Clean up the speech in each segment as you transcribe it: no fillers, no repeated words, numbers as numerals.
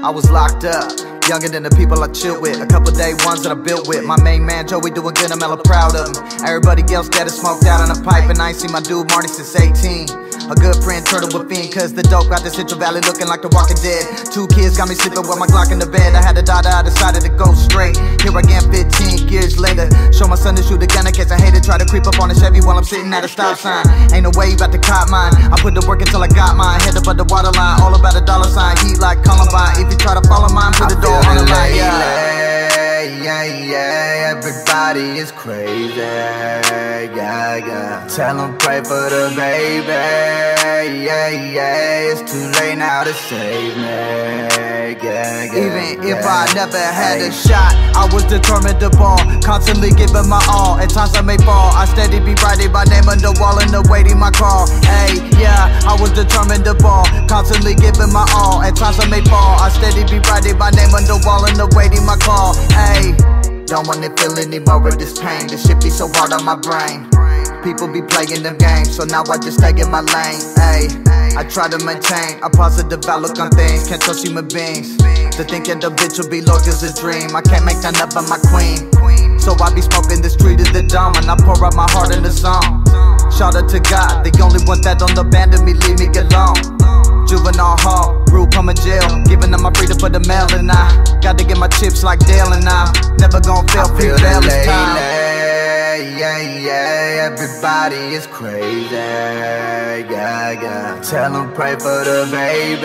I was locked up, younger than the people I chill with. A couple day ones that I built with. My main man Joey doing good, I'm hella proud of him. Everybody else dead is smoked out on a pipe, and I ain't seen my dude Marty since 18. A good friend turned to a fiend, cause the dope got the Central Valley looking like the Walking Dead. 2 kids got me sleeping with my Glock in the bed. I had a daughter, I decided to go straight. Here again 15 years later. Show my son to shoot a gun in case I hate it. Try to creep up on a Chevy while I'm sitting at a stop sign. Ain't no way you about to cop mine. I put the work until I got mine. Head up at the waterline, all about a dollar sign. Heat like Columbine. If you try to follow mine, put the door on the line. Yeah, everybody is crazy. Yeah. Tell them pray for the baby. Yeah, it's too late now to save me. Even if I never had a shot, I was determined to ball. Constantly giving my all. At times I may fall. I steady be writing my name on the wall and awaiting my call. Hey, yeah, I was determined to ball. Constantly giving my all. At times I may fall. I steady be writing my name on the wall and awaiting my call. Hey, don't wanna feel any more of this pain. This shit be so hard on my brain. People be playing them games, so now I just stay in my lane. Ay, I try to maintain a positive outlook on things. Can't trust human beings. To think individual be low is a dream. I can't make none of my queen. So I be smoking the street of the dumb, and I pour out my heart in the song. Shout out to God, the only one that don't abandon me, leave me alone. Juvenile hall, group, I'm in jail. Giving them my freedom for the mail, and I got to get my chips like Dale, and I'm never gonna fail. Feel that time. Yeah, everybody is crazy. Yeah. Tell them pray for the baby.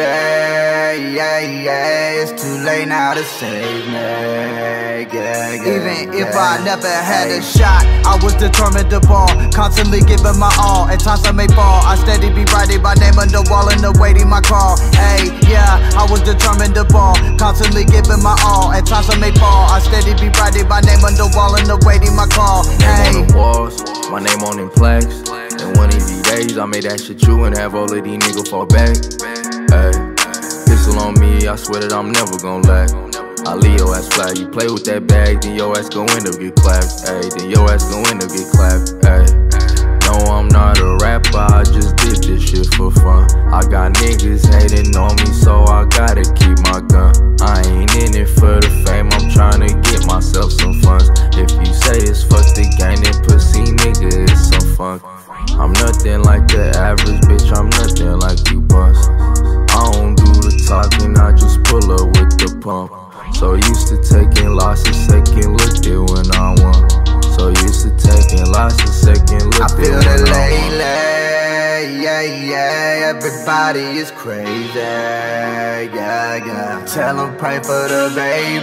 Yeah, it's too late now to save me. Even if I never had a shot, I was determined to ball. Constantly giving my all. At times I may fall. I steady be writing my name on the wall and awaiting my call. Hey, yeah, I was determined to ball. Constantly giving my all. At times I may fall. I steady be writing my name on the wall and awaiting my call. Hey. On the walls, my name on them plaques. And one of these days I made that shit true and have all of these niggas fall back. Ay, pistol on me, I swear that I'm never gon' lack. I leave your ass flat. You play with that bag, then your ass gon' end up get clapped. Ay, then your ass gon' end up get clapped. Ay, no, I'm not a rapper, I just did this shit for fun. I got niggas hating on me, so I gotta keep my gun. I ain't in it for the fame, I'm tryna get myself some funds. If you say it's fuck the game, then pussy nigga, it's some fun. I'm nothing like the average bitch, I'm nothing like you bust. I don't do the talking, I just pull up with the pump. So used to taking losses, second look at when I won. So used to taking losses, second look at when I won. I feel it lately, yeah, everybody is crazy, yeah. Tell them pray for the baby,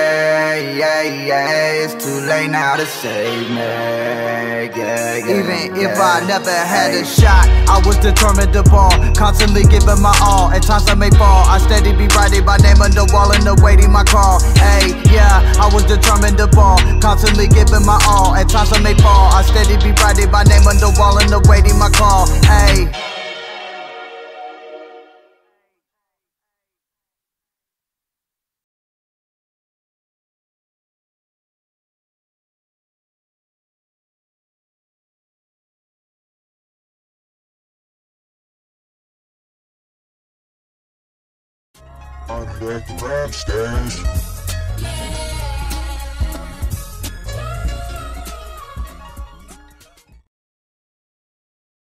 yeah, it's too late now to save me, Even if I never had a shot, I was determined to ball. Constantly giving my all. At times I may fall. I steady be writing my name on the wall and awaiting my call. Hey, yeah, I was determined to ball. Constantly giving my all. At times I may fall. I steady be writing my name on the wall and awaiting my call. Hey. I'm back rap stage.